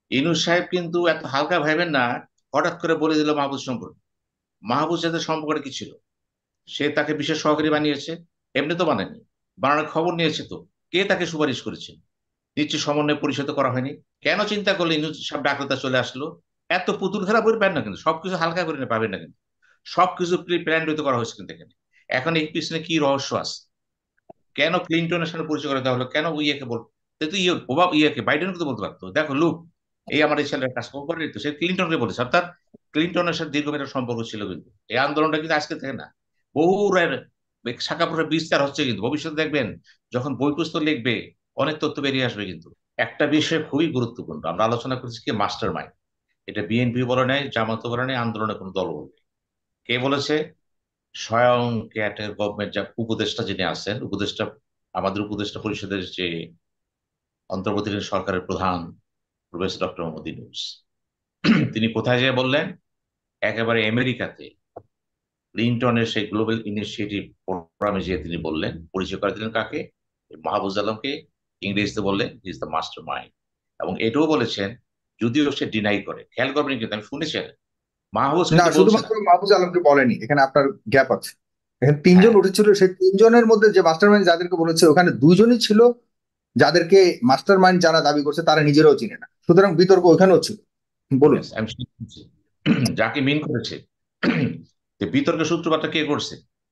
ইউনূস সাহেব কিন্তু এত হালকা ভাবেন না। হঠাৎ করে বলে দিল মাহফুজ সম্পর্কে। মাহফুজ সাথে সম্পর্কটা কি ছিল? সে তাকে বিশেষ সহকারী বানিয়েছে? এমনি তো বানায়নি, বানানোর খবর নিয়েছে তো। কে তাকে সুপারিশ করেছে? নিশ্চয় সমন্বয় পরিষদ করা হয়নি। কেন চিন্তা করলে ইউনূস সাহেব ডাকলতা চলে আসলো? এত পুতুল খেলা বই পাবেন না, কিন্তু সবকিছু হালকা করে পাবেন না কিন্তু। সবকিছু প্রি প্ল্যান করা হয়েছে কিন্তু এখানে। এখন এই পিছনে কি রহস্য আছে? কেন ক্লিনটনের সাথে পরিচয় করে দেওয়া হলো? কেন ইয়েকে বল? সে তো ইয়ে ওবামা ইয়েকে বাইডেনকে তো বলতে পারতো, দেখো লুক, এই আমার এই ছেলের কাজ করে তো। সে ক্লিনটনকে বলেছে, অর্থাৎ ক্লিনটনের সাথে দীর্ঘমেয়াদী সম্পর্ক ছিল কিন্তু। এই আন্দোলনটা কিন্তু আজকে থেকে না, বহু শাখা প্রশাখা বিস্তার হচ্ছে কিন্তু। ভবিষ্যতে দেখবেন যখন বই পুস্তক লিখবে, অনেক তথ্য বেরিয়ে আসবে কিন্তু। একটা বিষয় খুবই গুরুত্বপূর্ণ, আমরা আলোচনা করছি কি মাস্টার মাইন্ড। এটা বিএনপি বলে নাই, জামাত বলে নাই, আন্দোলনের কোনো দল বলে নাই। কে বলেছে? স্বয়ং কেয়ারটেকার গভর্নমেন্ট, যা উপদেষ্টা যিনি আছেন, উপদেষ্টা, আমাদের উপদেষ্টা পরিষদের যে অন্তর্বর্তীকালীন সরকারের প্রধান প্রফেসর ডক্টর মোহাম্মদ ইউনূস, তিনি কোথায় যেয়ে বললেন? একেবারে আমেরিকাতে ক্লিনটনের সেই গ্লোবাল ইনিশিয়েটিভ প্রোগ্রামে যেয়ে তিনি বললেন, পরিচয় করে দিলেন কাকে? মাহফুজ আলমকে। ইংরেজিতে বললেন he is the mastermind. এবং এটাও বলেছেন, যদিও সে ডিনাই করে, খেয়াল করবেন কিন্তু, আমি শুনেছি, মাহফুজ না, কিন্তু বলছে না। শুধুমাত্র মাহফুজ আলমকে বলেনি, এখানে আপনার গ্যাপ আছে। এখানে তিনজন হ্যাঁ, উঠেছিল, সেই তিনজনের মধ্যে যে মাস্টার মাইন্ড যাদেরকে বলেছে ওখানে দুইজনই ছিল যাদেরকে মাস্টার মাইন্ড যারা দাবি করছে তারা নিজেরাও চিনে না, সুতরাং বিতর্ক ওখানেও ছিল। ঠিক বলুন। আছে, আমি শুনছি। যাকে মিন করেছে, যে বিতর্কের সূত্রপাতটা কে করছে?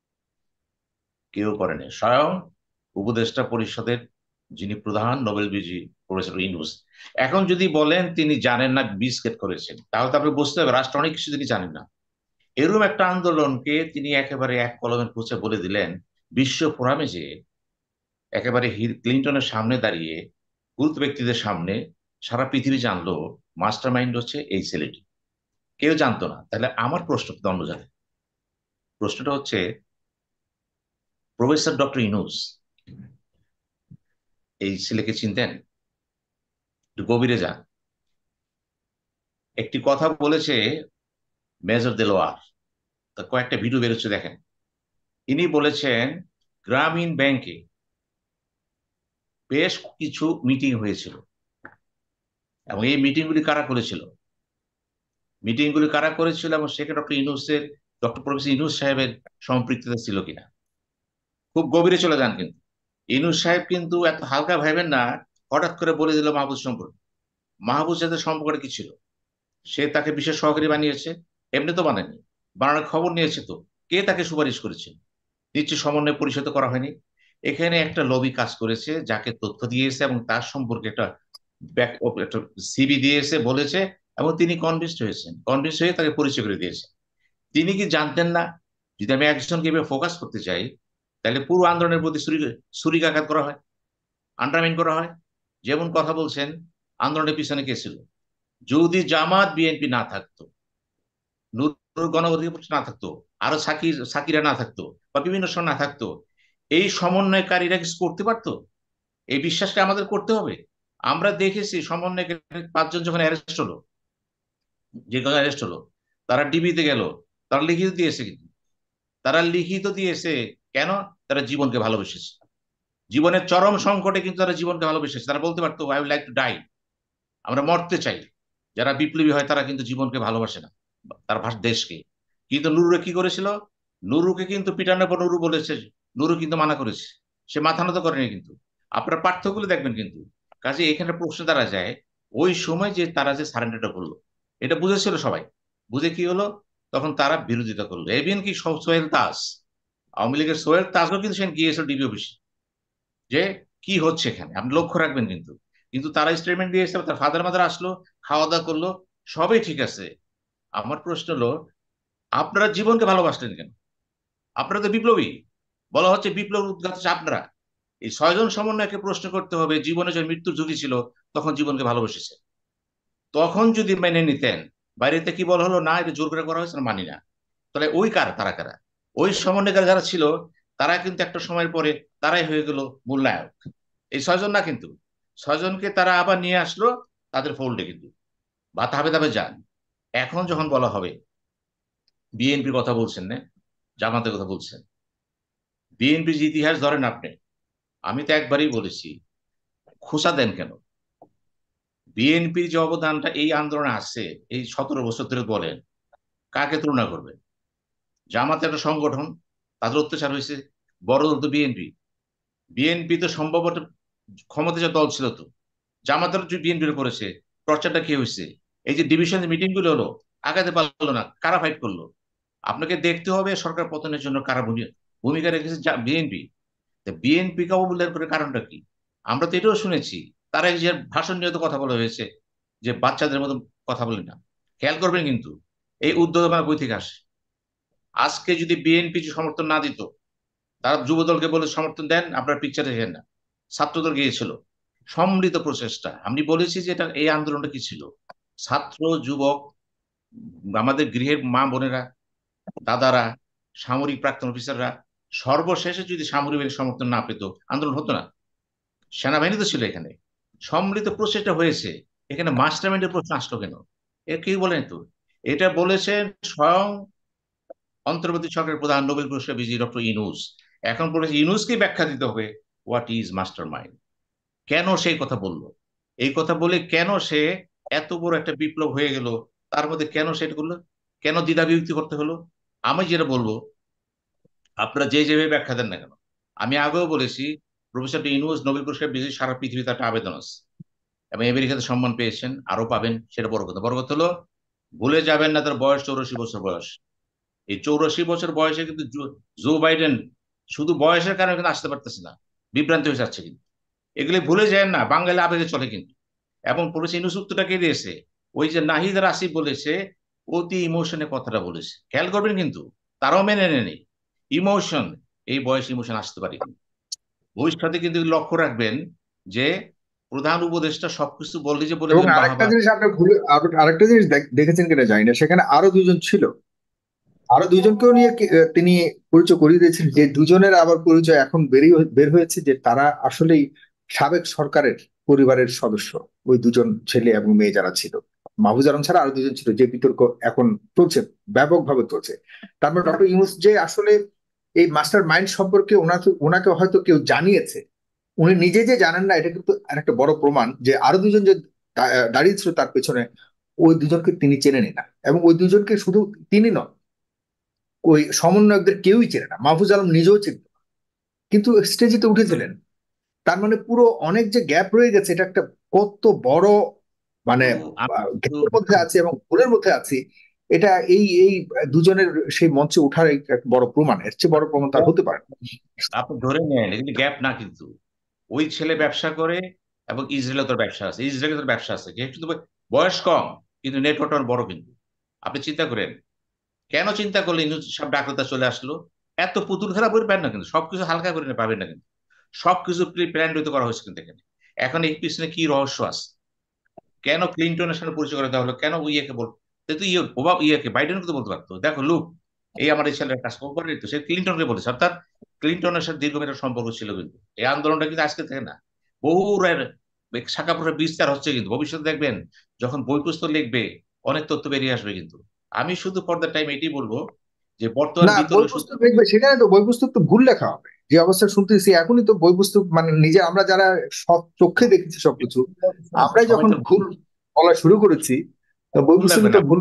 কেউ করেনি, স্বয়ং উপদেষ্টা পরিষদের যিনি প্রধান নোবেল বিজয়ী প্রফেসর ইউনূস। এখন যদি বলেন তিনি জানেন না, বিস্কেট করেছেন, তাহলে তো আপনি বুঝতে হবে রাষ্ট্র অনেক কিছু তিনি জানেন না। এরকম একটা আন্দোলনকে তিনি একেবারে এক কলমের খুঁচে বলে দিলেন বিশ্ব ফোরামে, যে একেবারে ক্লিনটনের সামনে দাঁড়িয়ে, গুরুত্ব ব্যক্তিদের সামনে, সারা পৃথিবী জানলো মাস্টার মাইন্ড হচ্ছে এই ছেলেটি। কেউ জানতো না। তাহলে আমার প্রশ্ন কিন্তু অন্য জায়গায়। প্রশ্নটা হচ্ছে, প্রফেসর ডক্টর ইউনূস এই ছেলেকে চিনতেন? একটু গভীরে যান। একটি কথা বলেছে মেজর দেলোয়ার, তার কয়েকটা ভিডিও বেরোচ্ছে দেখেন। ইনি বলেছেন গ্রামীণ ব্যাংকে বেশ কিছু মিটিং হয়েছিল, এবং এই মিটিংগুলি কারা করেছিল? মিটিংগুলি কারা করেছিল এবং সেখানে ডক্টর ইউনূসের, ডক্টর প্রফেসর ইউনূস সাহেবের সম্পৃক্ততা ছিল কিনা? খুব গভীরে চলে যান কিন্তু। ইউনূস সাহেব কিন্তু এত হালকা ভাবেন না। হঠাৎ করে বলে দিল মাহফুজ সম্পর্কে। মাহফুজ সাথে সম্পর্কটা কি ছিল? সে তাকে বিশেষ সহকারী বানিয়েছে? এমনি তো বানায়নি, বানানোর খবর নিয়েছে তো। কে তাকে সুপারিশ করেছে? নিশ্চয় সমন্বয় পরিষদ করা হয়নি। এখানে একটা লবি কাজ করেছে, যাকে তথ্য দিয়েছে এবং তার সম্পর্কে একটা একটা সিভি দিয়েছে, বলেছে, এবং তিনি কনভিন্সড হয়েছেন, কনভিন্স হয়ে তাকে পরিচয় করে দিয়েছে। তিনি কি জানতেন না? যদি আমি একজনকে এভাবে ফোকাস করতে চাই, তাহলে পুরো আন্দোলনের প্রতি ছুরিকাঘাত করা হয়, আন্ডারমাইন করা হয়। যেমন কথা বলছেন, আন্দোলনের পিছনে কে ছিল? যদি জামাত বিএনপি না থাকতো, নূর গণঅধিকার পরিষদ না থাকতো, আরো সাকিরা না থাকতো, বা বিভিন্ন সময় না থাকতো, এই সমন্বয়কারীরা কিছু করতে পারতো? এই বিশ্বাসটা আমাদের করতে হবে। আমরা দেখেছি সমন্বয়কারী পাঁচজন যখন অ্যারেস্ট হলো, যে কোনো অ্যারেস্ট হলো, তারা ডিবিতে গেল, তারা লিখিত দিয়েছে কিন্তু, তারা লিখিত দিয়েছে। কেন? তারা জীবনকে ভালোবেসেছে। জীবনের চরম সংকটে কিন্তু তারা জীবনকে ভালোবেসেছে। তারা বলতে পারতো I will like to die, আমরা মরতে চাই। যারা বিপ্লবী হয় তারা কিন্তু জীবনকে ভালোবাসে না, তার দেশকে। কিন্তু নুরুরে কি করেছিল? নুরুকে কিন্তু পিটানোর পর নুরু বলেছে, নুরু কিন্তু মানা করেছে, সে মাথা নত করেনি কিন্তু। আপনার পার্থক্যগুলো দেখবেন কিন্তু। কাজে এখানে প্রশ্ন দ্বারা যায়, ওই সময় যে তারা যে সারেন্ডারটা করলো, এটা বুঝেছিল সবাই। বুঝে কি হলো? তখন তারা বিরোধিতা করলো, এভিন কি সোহেল তাজ, আওয়ামী লীগের সোহেল তাজও কিন্তু সেখানে গিয়েছিল ডিবি অফিসে, যে কি হচ্ছে এখানে আপনি লক্ষ্য রাখবেন কিন্তু। কিন্তু তারা স্টেটমেন্ট দিয়েছে, তার ফাদার মাদার আসলো, খাওয়া দাওয়া করলো, সবই ঠিক আছে। আমার প্রশ্ন হলো, আপনারা জীবনকে ভালোবাসলেন কেন? আপনারা তো বিপ্লবী, বলা হচ্ছে বিপ্লব উদ্ঘাত হচ্ছে আপনারা। এই ছয়জন সমন্বয়কে প্রশ্ন করতে হবে, জীবনে যে মৃত্যুর ঝুঁকি ছিল, তখন জীবনকে ভালোবেসেছে। তখন যদি মেনে নিতেন, বাইরেতে কি বলা হলো না, এটা জোর করে করা হয়েছে না, মানি না, তাহলে ওই তারা কারা? ওই সমন্বয়কারী যারা ছিল, তারা কিন্তু একটা সময়ের পরে তারাই হয়ে গেল মূল নায়ক। এই ছয়জন না কিন্তু, ছয়জনকে তারা আবার নিয়ে আসলো তাদের ফোল্ডে কিন্তু, বা ধাপে ধাপে যান। এখন যখন বলা হবে বিএনপির কথা বলছেন না, জামাতের কথা বলছেন, বিএনপির যে ইতিহাস ধরেন আপনি, আমি তো একবারই বলেছি, খোঁচা দেন কেন? বিএনপির যে অবদানটা এই আন্দোলনে আছে, এই 17 বছর ধরে বলেন, কাকে তুলনা করবেন? জামাত একটা সংগঠন, তাদের অত্যাচার হয়েছে, বড় দল তো বিএনপি। বিএনপি তো সম্ভবত ক্ষমতা যে দল ছিল তো, জামাতের বিএনপির করেছে, টর্চারটা কি হয়েছে? এই যে ডিভিশন মিটিং গুলো হলো, আগাতে পারলো না, কারা ফাইট করলো? আপনাকে দেখতে হবে সরকার পতনের জন্য কারা ভূমিকা রেখেছে, বিএনপি। বিএনপি কে অবমূল্যায়ন করার কারণটা কি? আমরা তো এটাও শুনেছি, তারা এই যে ভাষণ নিয়ে তো কথা বলা হয়েছে, যে বাচ্চাদের মতো কথা বলে না। খেয়াল করবেন কিন্তু, এই উদ্যোগনা বই থেকে আসে। আজকে যদি বিএনপি সমর্থন না দিত, তারা যুব দলকে বলে সমর্থন দেন, আপনার পিকচার দেখেন না, ছাত্রদল গিয়েছিল। সম্মিলিত প্রচেষ্টা, আমি বলেছি যে এটা, এই আন্দোলনটা কি ছিল? ছাত্র, যুবক, আমাদের গৃহের মা বোনেরা, দাদারা, সামরিক প্রাক্তন অফিসাররা, সর্বশেষে যদি সামরিক বাহিনীর সমর্থন না পেত, আন্দোলন হতো না। সেনাবাহিনী তো ছিল এখানে, সম্মিলিত প্রচেষ্টা হয়েছে। এখানে মাস্টার মাইন্ডের প্রশ্ন আসলো কেন? এ কি বলেন তো? এটা বলেছেন স্বয়ং অন্তর্বর্তী সরকারের প্রধান, নোবেল পুরস্কার বিজয়ী ডক্টর ইনুস। এখন বলেছে ইনুসকে ব্যাখ্যা দিতে হবে হোয়াট ইজ মাস্টার মাইন্ড। কেন সেই কথা বললো? এই কথা বলে কেন সে এত বড় একটা বিপ্লব হয়ে গেল, তার মধ্যে কেন সেটা করলো? কেন দ্বিধা বিভক্তি করতে হলো? আমি যেটা বলবো, আপনারা যে যেভাবে ব্যাখ্যা দেন না কেন, আমি আগেও বলেছি, প্রফেসর ইউনুস নোবেল পুরস্কার বিজয়ী, সারা পৃথিবীতে একটা আবেদন আছে, এবং আমেরিকাতে সম্মান পেয়েছেন, আরো পাবেন, সেটা বড় কথা। বড় কথা হলো, ভুলে যাবেন না তার বয়স 84 বছর বয়স। এই 84 বছর বয়সে কিন্তু জো বাইডেন শুধু বয়সের কারণে কিন্তু আসতে পারতেছে না, বিভ্রান্তি হয়ে যাচ্ছে কিন্তু। এগুলি ভুলে যায় না, বাঙালি আবেগে চলে কিন্তু। এবং পুলিশ ইউনুস উত্তরটা কে দিয়েছে? ওই যে নাহিদ রাশি বলেছে, অতি ইমোশনে কথাটা বলেছে, খেয়াল করবেন কিন্তু। তারাও মেনে নেয়নি ইমোশন, এই বয়সে ইমোশন আসতে পারে কিন্তু। ভবিষ্যতে কিন্তু লক্ষ্য রাখবেন যে প্রধান উপদেষ্টা সবকিছু বললে যে বলে এবং দিলেন আরেকটা বাহাবা। জিনিস আপনি আরেকটা জিনিস দেখেছেন কিনা জানি না, সেখানে আরো দুজন ছিল, আরো দুজনকেও নিয়ে তিনি পরিচয় করিয়ে দিয়েছেন, যে দুজনের আবার পরিচয় এখন বের হয়েছে যে তারা আসলেই সাবেক সরকারের পরিবারের সদস্য। ওই দুজন ছেলে এবং মেয়ে যারা ছিল, মাহফুজ আলম ছাড়া আরো দুজন ছিল, যে বিতর্ক এখন চলছে, ব্যাপকভাবে চলছে। তারপর ডক্টর ইউনূস যে আসলে এই মাস্টার মাইন্ড সম্পর্কে ওনাকে ওনাকে হয়তো কেউ জানিয়েছে, উনি নিজে যে জানেন না, এটা কিন্তু একটা বড় প্রমাণ যে আরো দুজন যে দাঁড়িয়ে ছিল তার পেছনে, ওই দুজনকে তিনি চেনেন না। এবং ওই দুজনকে শুধু তিনি নন, ওই সমন্বয়কদের কেউই চেনে না, মাহফুজ আলম নিজেও চিনত না, কিন্তু স্টেজে তো উঠেছিলেন। তার মানে পুরো অনেক যে গ্যাপ রয়ে গেছে, এটা একটা কত বড় মানে কিন্তু আমি গ্যাপের মধ্যে আছে এবং ভুলের মধ্যে আছি। এটা এই এই দুজনের সেই মঞ্চে ওঠার একটা বড় প্রমাণ, এর চেয়ে বড় প্রমাণ তার হতে পারে না। আপনি ধরে নেন, কিন্তু গ্যাপ না কিন্তু। ওই ছেলে ব্যবসা করে, এবং ইসরায়েলে তোর ব্যবসা আছে, ইসরায়েলে তোর ব্যবসা আছে, যেহেতু তো বয়স কম, কিন্তু নেটওয়ার্ক বড় কিন্তু। আপনি চিন্তা করেন, কেন চিন্তা করলে ইউনূস সব ডাকলতা চলে আসলো? এত পুতুল খেলা বই পাবেন না কিন্তু, সবকিছু হালকা করে পাবেন না কিন্তু। সবকিছু প্রি প্ল্যান করা হয়েছে কিন্তু এখানে। এখন এই পিছনে কি রহস্য আছে? কেন ক্লিনটনের সাথে পরিচয় করে দেওয়া হলো? কেন ইয়েকে বল, সে তো ইয়ে ওবামা, ইয়েকে বাইডেনকে তো বলতে পারতো, দেখো লুক, এই আমার এই ছেলের কাজ করে তো, সে ক্লিনটনকে বলেছে। অর্থাৎ ক্লিনটনের সাথে দীর্ঘমেয়াদী সম্পর্ক ছিল কিন্তু। এই আন্দোলনটা কিন্তু আজকে থেকে না, বহু শাখা প্রশাখা বিস্তার হচ্ছে কিন্তু। ভবিষ্যতে দেখবেন, যখন বই পুস্তক লিখবে, অনেক তথ্য বেরিয়ে আসবে কিন্তু। আমি শুধু ফর দ্য টাইম এটি বলবো, যে বর্তমান না, বই বিতর্ক শুধু পুস্তক দেখবে, সেখানে তো বই পুস্তক তো ভুল লেখা হবে, যে অবস্থা শুনতেছি এখনই তো বই পুস্তক মানে নিজে আমরা যারা সব চোখে দেখেছি সবকিছু, আমরাই সবাই যখন তো ভুল বলা শুরু করেছি, তো বই ভুল পুস্তকে লাগবে তো না। ভুল।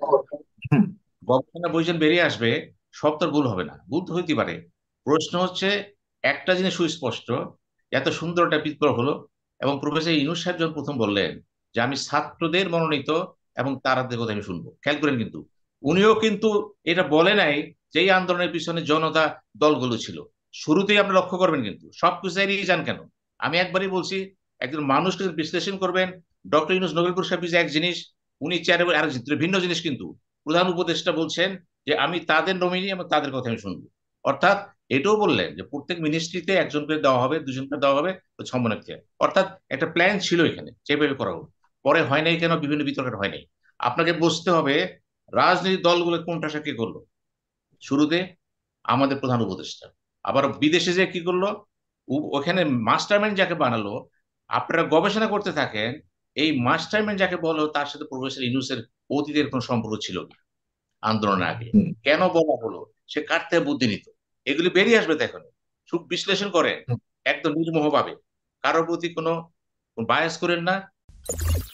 হুম। গবেষণা বইজন বেরিয়ে আসবে, সব তোর ভুল হবে না, ভুল তো হইতে পারে। প্রশ্ন হচ্ছে, একটা জিনিস সুস্পষ্ট, এত সুন্দর একটা বিপ্লব হলো, এবং প্রফেসর ইউনূস সাহেব যখন প্রথম বললেন যে আমি ছাত্রদের মনোনীত এবং তারাদের কথা আমি শুনবো, খেয়াল করেন কিন্তু, উনিও কিন্তু এটা বলে নাই যে এই আন্দোলনের পিছনে জনতা দলগুলো ছিল। শুরুতেই আপনি লক্ষ্য করবেন কিন্তু সবকিছু এড়িয়ে যান কেন? আমি একবারই বলছি, একজন মানুষকে বিশ্লেষণ করবেন, ডক্টর ইউনূস নোবেল পুরস্কার বিজয়ী এক জিনিস, উনি চেয়ারে আরেক ভিন্ন জিনিস কিন্তু। প্রধান উপদেষ্টা বলছেন যে আমি তাদের নমিনি এবং তাদের কথা আমি শুনবো। অর্থাৎ এটাও বললেন যে প্রত্যেক মিনিস্ট্রিতে একজন করে দেওয়া হবে, দুজন করে দেওয়া হবে, সমন্বয়ককে। অর্থাৎ একটা প্ল্যান ছিল এখানে, যেভাবে করা হোক। পরে হয় নাই কেন? বিভিন্ন বিতর্ক হয় নাই। আপনাকে বুঝতে হবে, রাজনৈতিক দলগুলো কোনটা সে কি করলো। শুরুতে আমাদের প্রধান উপদেষ্টা, আবার বিদেশে যে কি করলো, ওখানে মাস্টারমাইন্ড যাকে বানালো, আপনারা গবেষণা করতে থাকেন, এই মাস্টারমাইন্ড যাকে বলো, তার সাথে প্রফেসর ইউনূসের অতীতের কোনো সম্পর্ক ছিল কি আন্দোলনের আগে? হুম। কেন বলা হলো? সে কার থেকে বুদ্ধি নিত? এগুলি বেরিয়ে আসবে তো এখন। খুব বিশ্লেষণ করেন, একদম নির্মোহ ভাবে, কারোর প্রতি কোনো বায়াস করেন না।